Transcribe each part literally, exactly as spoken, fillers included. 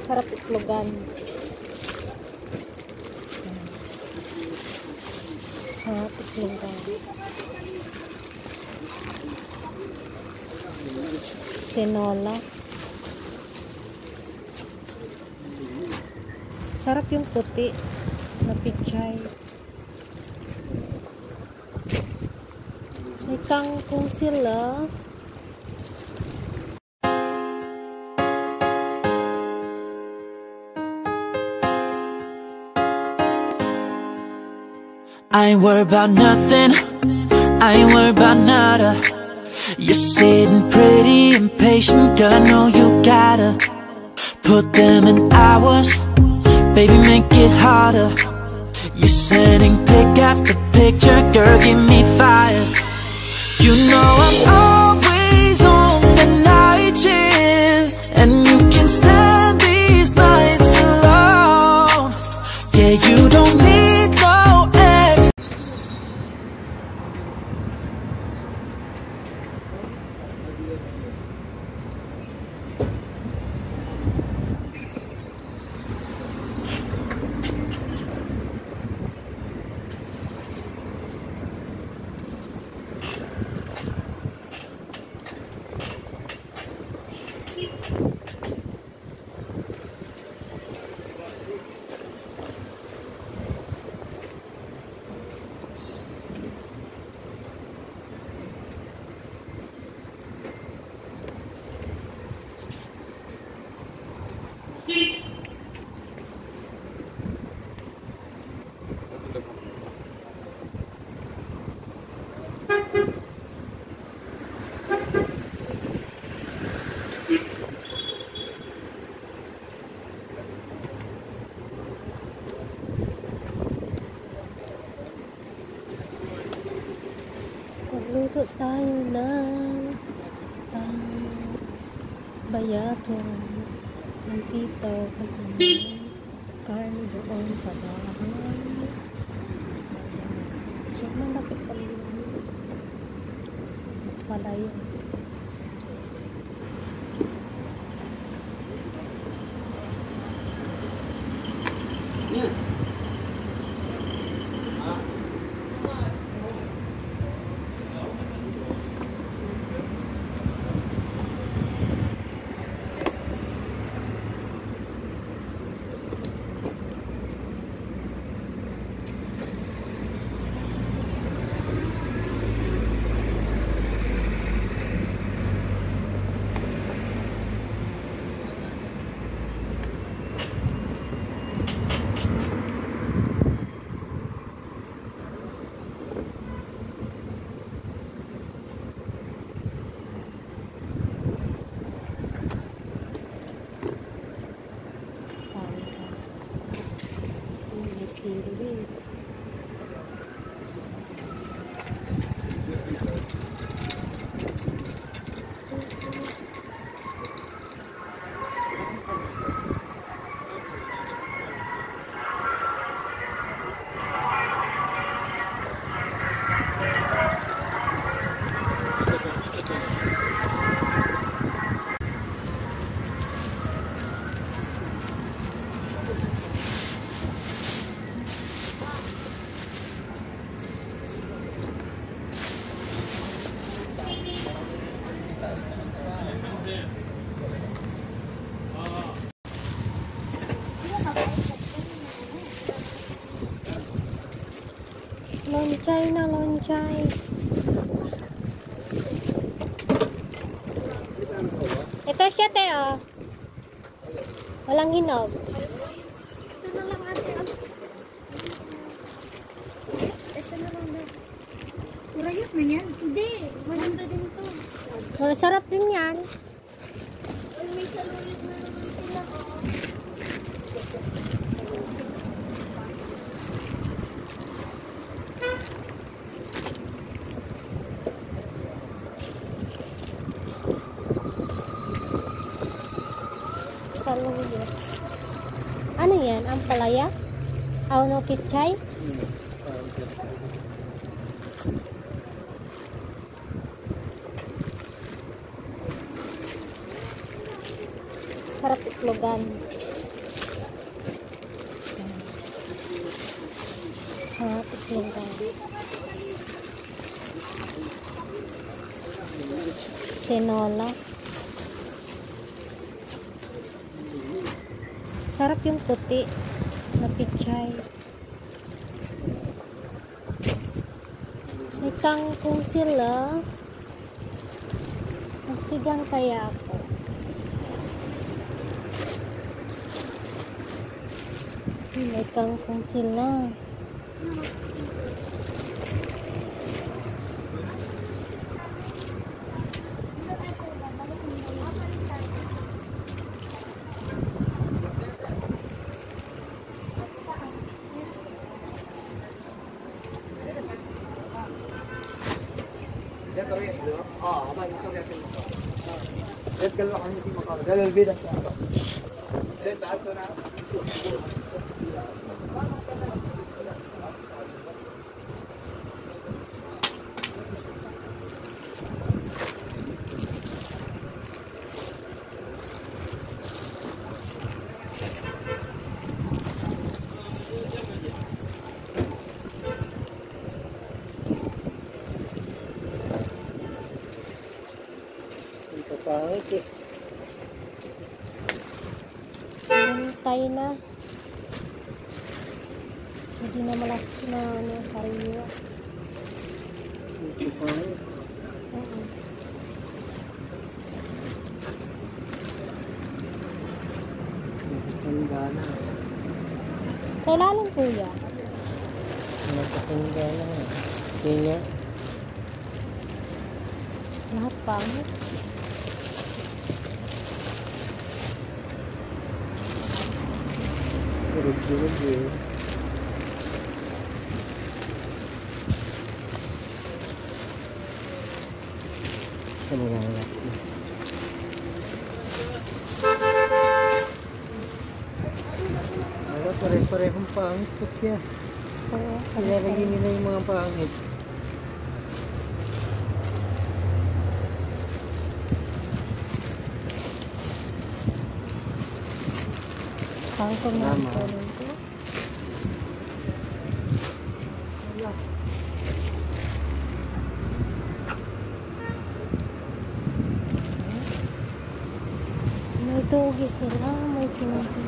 Sarap itlogan. Sarap itlogan. Tinola. Sarap yung puti na pichay. May kangkong sila. I ain't worried about nothing, I ain't worried about nada. You're sitting pretty impatient, girl, I know you gotta put them in hours, baby, make it harder. You're sending pic after picture, girl, give me fire. You know I'm always on the night shift, and you can stand these nights alone. Yeah, you don't need no ex. Magluto tayo ng pang bayatong ng sitaw kasi may karne doon sa bahay. So, malapit pa rin pala yun. Silly. Lonchay na lonchay. Ito siya, te, oh. Walang hinog. Ito na lang, ate. Ito na lang, ate. Kurayot na yan? Hindi. Maganda din to. Oh, sarap din yan. May saluyot na naman sila, oh. Saluyots. Ano yan? Ang palaya? Auno pichay? Sarap itlogan. sa itlog. Tinola. Sarap yung puti na pichay. May kangkong sila. Magsigang kaya ako. May kangkong sila. Pangit eh. Hintay na. Hindi na malas na ano, sariwa. Ito pangit. Oo. Tanda na. Kailangan kuya. Nakatanda na. Kaya Lahat pangit. durug-durug eh. Sa mga alas eh. Wala, pare-parehong pangit po siya. Oo. Ilalagay nila yung mga pangit. Kangkong na Tama. ito nito. May tugi sila, may chinuhin.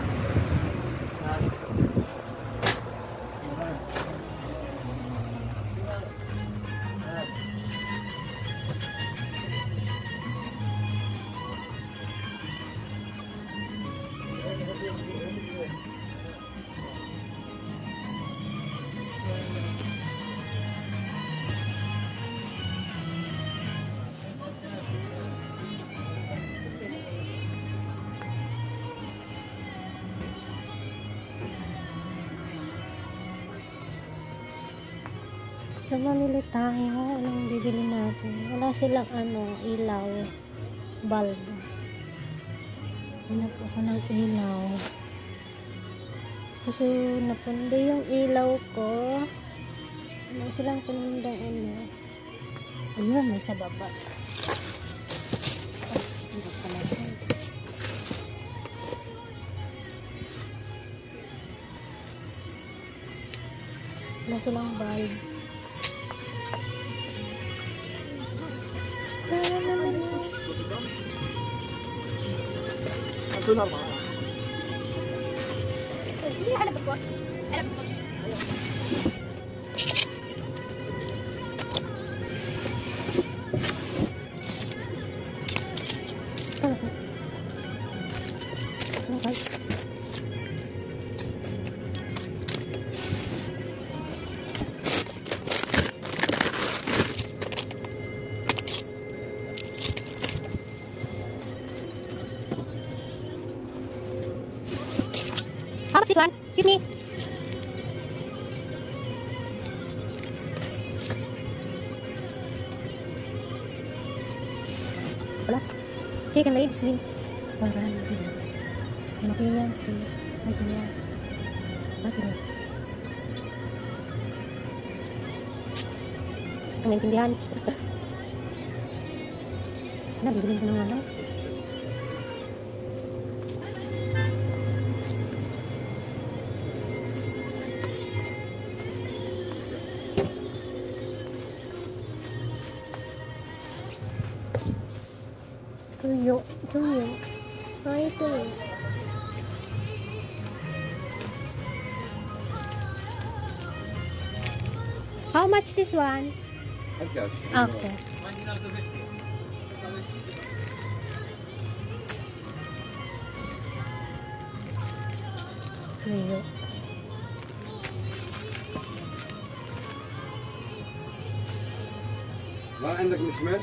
Sa Manila tayo, anong bibili natin? Wala silang ano, ilaw, bulb. Hanap ako ng ilaw. Kasi napundi yung ilaw ko. Wala silang pinundang ano. Ayun, may sa baba. Ah, hindi pala siya. Wala silang bulb. Sunar mga. Hindi, hanap ko. Hanap ko. How much this one? Excuse me. Wala. Take and laid sleeves. Parang hindi. Makiyan, sleeve. Mas niya. Bakit rin? Ang maintindihan. Ano, bibigyan ko ng ano? Tuyo. Tuyo. Ay, tuyo. How much this one? Okay. Tuyo. ما عندك مشمش؟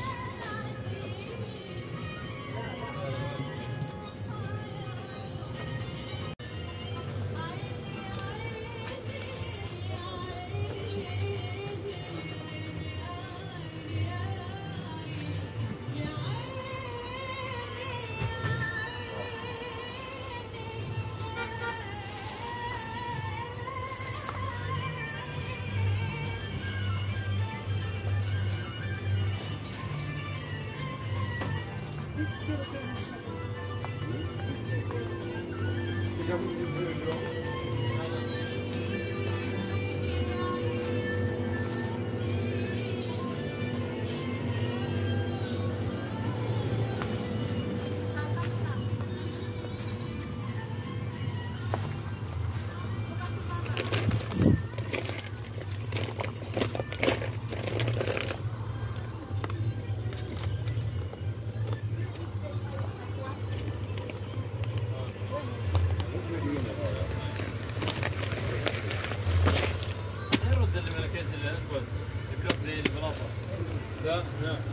لا لا لا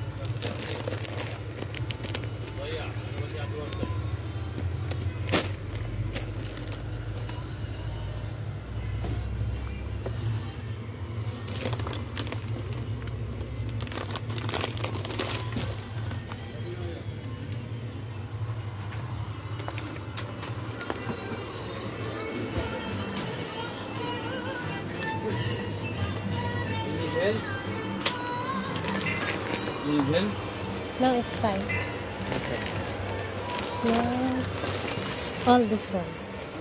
ضيع ضيعت وقتك. Even? No, it's fine. Okay. Small. All this one.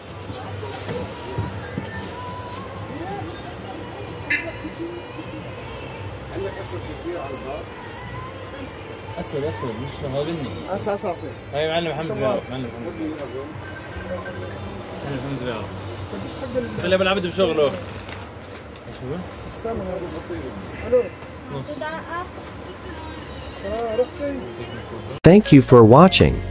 عندك اسود كثير على الباب؟ اسود اسود مش هو بني. أسا صافي. اي معلم محمد رياض معلم محمد رياض معلم محمد رياض خلي ابو العبد بشغله. شو؟ السمنة هذا بطيء. الو. نص. آه رحت. Thank you for watching.